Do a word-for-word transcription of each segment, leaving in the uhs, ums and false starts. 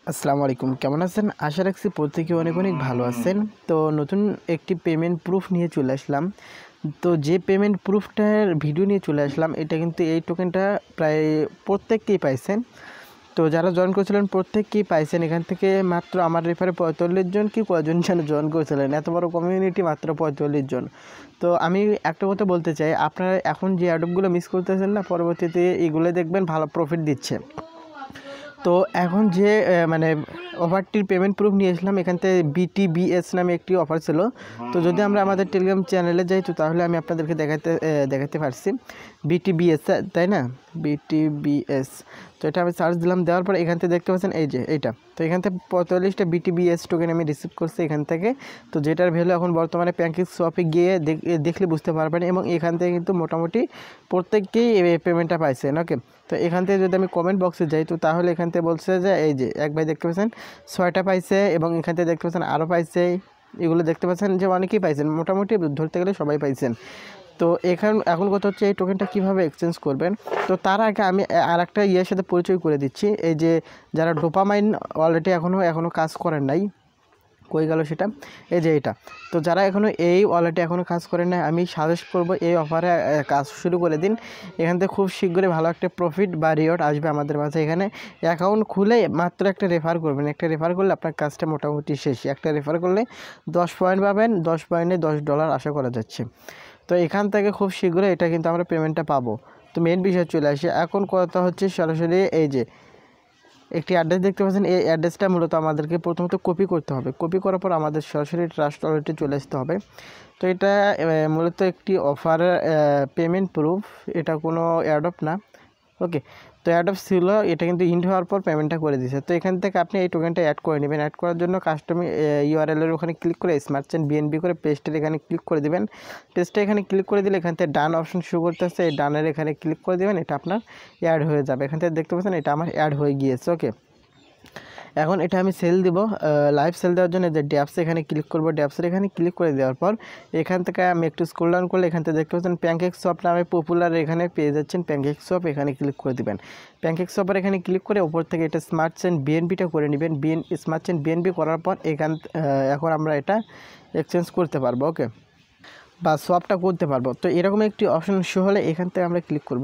আসসালামু আলাইকুম, কেমন আছেন? আশা রাখছি প্রত্যেকে অনেক অনেক ভালো আছেন। তো নতুন একটি পেমেন্ট প্রুফ নিয়ে চলে আসলাম। তো যে পেমেন্ট প্রুফটার ভিডিও নিয়ে চলে আসলাম, এটা কিন্তু এই টোকেনটা প্রায় প্রত্যেককেই পাইছেন। তো যারা জয়েন করেছিলেন প্রত্যেককেই পাইছেন। এখান থেকে মাত্র আমার রেফারে পঁয়তাল্লিশ জন কি কয়জন যেন জয়েন করেছিলেন, এত বড় কমিউনিটি মাত্র পঁয়তাল্লিশ জন। তো আমি একটা কথা বলতে চাই, আপনারা এখন যে অ্যাডপগুলো মিস করতেছেন না, পরবর্তীতে এগুলো দেখবেন ভালো প্রফিট দিচ্ছে। তো এখন যে মানে অফারটির পেমেন্ট প্রুফ নিয়ে আসলাম, এখান থেকে বিটিবিএস নামে একটি অফার ছিল। তো যদি আমরা আমাদের টেলিগ্রাম চ্যানেলে যাই, তো তাহলে আমি আপনাদেরকে দেখাতে দেখাতে পারছি বিটিবিএস, তাই না? বিটিবিএস। তো এটা আমি সার্চ দিলাম, দেওয়ার পর এখান থেকে দেখতে পাচ্ছেন এই যে এইটা। তো এখান থেকে পঁয়তাল্লিশটা বিটিবিএস টোকেন আমি রিসিভ করছি এখান থেকে। তো যেটার ভ্যালু এখন বর্তমানে প্যানকেকস্বপে গিয়ে দেখলে বুঝতে পারবেন, এবং এখান থেকে কিন্তু মোটামুটি প্রত্যেককেই এই পেমেন্টটা পাইছেন। ওকে, তো এখান থেকে যদি আমি কমেন্ট বক্সে যাই, তো তাহলে এখান থেকে বলছে যে এই যে এক ভাই দেখতে পাচ্ছেন ছয়টা পাইছে, এবং এখান থেকে দেখতে পাচ্ছেন আরও পাইছে। এগুলো দেখতে পাচ্ছেন যে অনেকেই পাইছেন, মোটামুটি ধরতে গেলে সবাই পাইছেন। তো এখান এখন কথা হচ্ছে এই টোকেনটা কীভাবে এক্সচেঞ্জ করবেন। তো তার আগে আমি আর একটা ইয়ের সাথে পরিচয় করে দিচ্ছি। এই যে যারা ডোপামাইন অলরেডি এখনও এখনও কাজ করেন নাই, কই গেল সেটা, এই যে এটা। তো যারা এখনও এই ওয়ালেটে এখনও কাজ করেন না, আমি সাজেস্ট করব এই অফারে কাজ শুরু করে দিন। এখান থেকে খুব শীঘ্রই ভালো একটা প্রফিট বা রিওয়ার্ড আসবে আমাদের মাঝে। এখানে অ্যাকাউন্ট খুলে মাত্র একটা রেফার করবেন, একটা রেফার করলে আপনার কাজটা মোটামুটি শেষ। একটা রেফার করলে দশ পয়েন্ট পাবেন, দশ পয়েন্টে দশ ডলার আশা করা যাচ্ছে। তো এখান থেকে খুব শীঘ্রই এটা কিন্তু আমরা পেমেন্টটা পাবো। তো মেন বিষয় চলে আসে, এখন কথা হচ্ছে সরাসরি এই যে একটি অ্যাড্রেস দেখতে পাচ্ছেন, এই অ্যাড্রেসটা মূলত আমাদেরকে প্রথমত কপি করতে হবে। কপি করার পর আমাদের সরাসরি ট্রাস্ট ওয়ালেটে চলে আসতে হবে। তো এটা মূলত একটি অফার পেমেন্ট প্রুফ, এটা কোনো অ্যাডপ না। ওকে, তো অ্যাডপ ছিল, এটা কিন্তু ইন্ড হওয়ার পর পেমেন্টটা করে দিয়েছে। তো এখান থেকে আপনি এই টোকেনটা অ্যাড করে নেবেন। অ্যাড করার জন্য কাস্টমি ইউআরএলের ওখানে ক্লিক করে স্মার্ট চেন বিএনবি করে পেস্টের এখানে ক্লিক করে দেবেন। পেস্টে এখানে ক্লিক করে দিলে এখান থেকে ডান অপশন শো করতেছে, এই ডানের এখানে ক্লিক করে দেবেন, এটা আপনার অ্যাড হয়ে যাবে। এখান থেকে দেখতে পাচ্ছেন এটা আমার অ্যাড হয়ে গিয়েছে। ওকে, এখন এটা আমি সেল দিব। লাইভ সেল দেওয়ার জন্য যে ড্যাপস এখানে ক্লিক করব, ড্যাপসের এখানে ক্লিক করে দেওয়ার পর এখান থেকে আমি একটু স্ক্রল ডাউন করলে এখান থেকে দেখতে পাচ্ছেন প্যানকেকস্বপ নামে পপুলার, এখানে পেয়ে যাচ্ছেন প্যানকেকস্বপ, এখানে ক্লিক করে দিবেন। প্যানকেকস্বপের এখানে ক্লিক করে ওপর থেকে এটা স্মার্ট চেন বিএনবিটা করে নেবেন। বিএন স্মার্ট চেন বিএনবি করার পর এখান এখন আমরা এটা এক্সচেঞ্জ করতে পারবো। ওকে, বা সোয়াপটা করতে পারবো। তো এরকম একটি অপশন শো হলে এখান থেকে আমরা ক্লিক করব।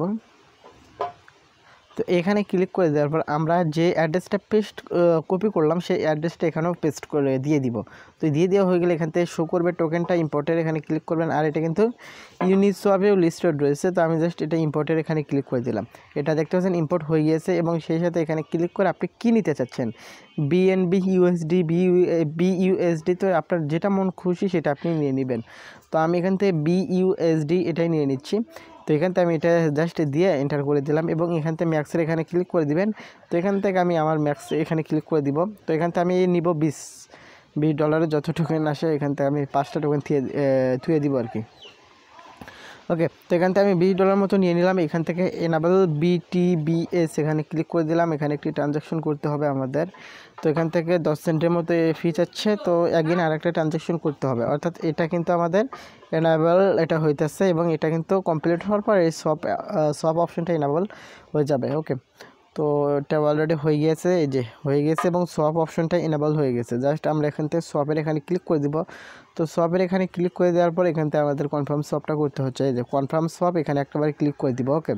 তো এখানে ক্লিক করে দেওয়ার পর আমরা যে অ্যাড্রেসটা পেস্ট কপি করলাম সেই অ্যাড্রেসটা এখানেও পেস্ট করে দিয়ে দিব। তো দিয়ে দেওয়া হয়ে গেলে এখান থেকে শো করবে টোকেনটা ইম্পোর্টের, এখানে ক্লিক করবেন। আর এটা কিন্তু ইউনিসওয়াপেও লিস্টেড রয়েছে, তো আমি জাস্ট এটা ইম্পোর্টের এখানে ক্লিক করে দিলাম। এটা দেখতে পাচ্ছেন ইম্পোর্ট হয়ে গিয়েছে, এবং সেই সাথে এখানে ক্লিক করে আপনি কী নিতে চাচ্ছেন, বিএনবি, ইউএসডি, বি বিইউএসডি, তো আপনার যেটা মন খুশি সেটা আপনি নিয়ে নেবেন। তো আমি এখান থেকে বিইউএসডি এটাই নিয়ে নিচ্ছি। তো এখান থেকে আমি এটা জাস্ট দিয়ে এন্টার করে দিলাম, এবং এখান থেকে ম্যাক্সের এখানে ক্লিক করে দিবেন। তো এখান থেকে আমি আমার ম্যাক্স এখানে ক্লিক করে দিব। তো এখান থেকে আমি নিব বিশ বিশ ডলারের যত টোকেন আসে, এখান থেকে আমি পাঁচটা টোকেন থুয়ে থুয়ে দিব আর কি। ওকে, তো এখান থেকে আমি বিশ ডলার মতো নিয়ে নিলাম। এখান থেকে এনাবেল বিটিবিএস এখানে ক্লিক করে দিলাম। এখানে একটি ট্রানজ্যাকশন করতে হবে আমাদের। তো এখান থেকে দশ সেন্টের মতো ফি চাচ্ছে, তো একদিন আর একটা ট্রানজ্যাকশন করতে হবে। অর্থাৎ এটা কিন্তু আমাদের এনাবেল এটা হইতেছে, এবং এটা কিন্তু কমপ্লিট হওয়ার পর এই সব সব অপশনটা এনাবেল হয়ে যাবে। ওকে, তো এটা অলরেডি হয়ে গিয়েছে, এই যে হয়ে গেছে, এবং সোয়াপ অপশনটা এনাবেল হয়ে গেছে। জাস্ট আমরা এখান থেকে সোয়াপের এখানে ক্লিক করে দিব। তো সোয়াপের এখানে ক্লিক করে দেওয়ার পর এখান থেকে আমাদের কনফার্ম সোয়াপটা করতে হচ্ছে। এই যে কনফার্ম সোয়াপ, এখানে একটাবার ক্লিক করে দিব। ওকে,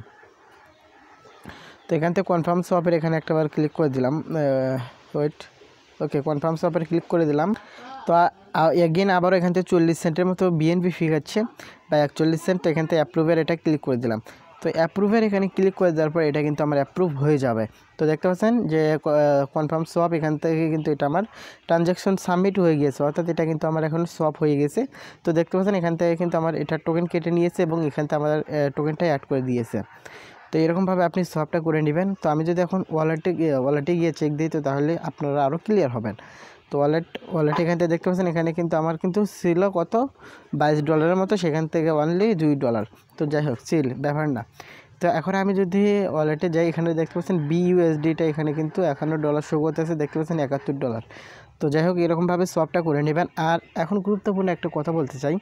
তো এখান থেকে কনফার্ম সোয়াপের এখানে একটাবার ক্লিক করে দিলাম। ওয়েট, ওকে, কনফার্ম সোয়াপের ক্লিক করে দিলাম। তো এগেন আবারও এখান থেকে চল্লিশ সেন্টের মতো বিএনপি ফি খাচ্ছে, বা একচল্লিশ সেন্ট। তো এখান থেকে অ্যাপ্রুভের এটা ক্লিক করে দিলাম। তো অ্যাপ্রুভের এখানে ক্লিক করে দেওয়ার পর এটা কিন্তু আমার অ্যাপ্রুভ হয়ে যাবে। তো দেখতে পাচ্ছেন যে কনফার্ম সোয়াপ, এখান থেকে কিন্তু এটা আমার ট্রানজ্যাকশন সাবমিট হয়ে গিয়েছে, অর্থাৎ এটা কিন্তু আমার এখন সোয়াপ হয়ে গেছে। তো দেখতে পাচ্ছেন এখান থেকে কিন্তু আমার এটা টোকেন কেটে নিয়েছে, এবং এখান থেকে আমার টোকেনটা অ্যাড করে দিয়েছে। তো এরকমভাবে আপনি সোয়াপটা করে নেবেন। তো আমি যদি এখন ওয়ালেটে ওয়ালেটে গিয়ে চেক দিই, তো তাহলে আপনারা আরও ক্লিয়ার হবেন। তো ওয়ালেট ওয়ালেট এখান থেকে দেখতে পাচ্ছেন এখানে কিন্তু আমার কিন্তু ছিল কত, বাইশ ডলারের মতো, সেখান থেকে অনলি দুই ডলার। তো যাই হোক, সিল ব্যাপার না। তো এখন আমি যদি ওয়ালেটে যাই, এখানে দেখতে পাচ্ছেন বিইউএসডিটা এখানে কিন্তু একান্ন ডলার শো করতেছে, দেখতে পাচ্ছেন একাত্তর ডলার। তো যাই হোক, এরকমভাবে সোয়াপটা করে নেবেন। আর এখন গুরুত্বপূর্ণ একটা কথা বলতে চাই,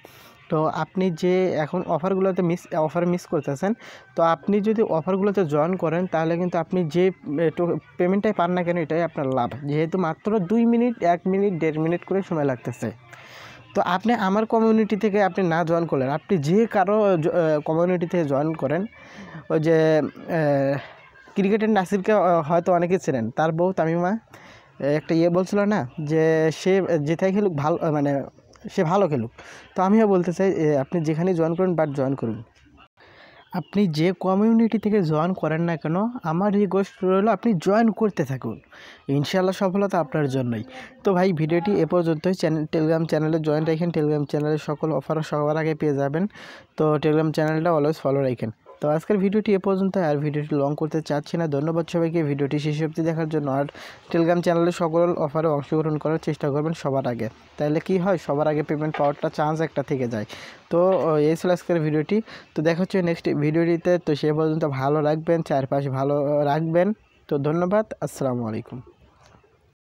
তো আপনি যে এখন অফারগুলোতে মিস অফার মিস করতেছেন, তো আপনি যদি অফারগুলোতে জয়েন করেন তাহলে কিন্তু আপনি যে পেমেন্টটাই পান না কেন এটাই আপনার লাভ, যেহেতু মাত্র দুই মিনিট এক মিনিট দেড় মিনিট করে সময় লাগতেছে। তো আপনি আমার কমিউনিটি থেকে আপনি না জয়েন করলেন, আপনি যে কারো কমিউনিটি থেকে জয়েন করেন, ওই যে ক্রিকেটের নাসিরকে হয়তো অনেকে চেনেন, তার বউ তামিমা একটা ইয়ে বলছিল না যে সে যেটাই খেলুক ভালো, মানে সে ভালো খেলুক। তো আমিও বলতে চাই আপনি যেখানে জয়েন করুন বাট জয়েন করুন, আপনি যে কমিউনিটি থেকে জয়েন করেন না কেন আমার রিকোয়েস্ট রইল আপনি জয়েন করতে থাকুন, ইনশাআল্লাহ সফলতা আপনার জন্যই। তো ভাই ভিডিওটি এ পর্যন্তই। চ্যানেল টেলিগ্রাম চ্যানেলে জয়েন রাখেন, টেলিগ্রাম চ্যানেলের সকল অফার সবার আগে পেয়ে যাবেন। তো টেলিগ্রাম চ্যানেলটা অলওয়েজ ফলো রাখেন। তো আজকের ভিডিওটি এ পর্যন্ত, আর ভিডিওটি লং করতে চাচ্ছি না। ধন্যবাদ সবাইকে ভিডিওটি শেষ অবধি দেখার জন্য। আর টেলিগ্রাম চ্যানেলে সকল অফারে অংশগ্রহণ করার চেষ্টা করবেন সবার আগে, তাহলে কি হয় সবার আগে পেমেন্ট পাওয়ারটা চান্স একটা থেকে যায়। তো এই ছিল আজকের ভিডিওটি। তো দেখা হচ্ছে নেক্সট ভিডিওটিতে। তো সে পর্যন্ত ভালো রাখবেন, চারপাশে ভালো রাখবেন। তো ধন্যবাদ, আসসালামু আলাইকুম।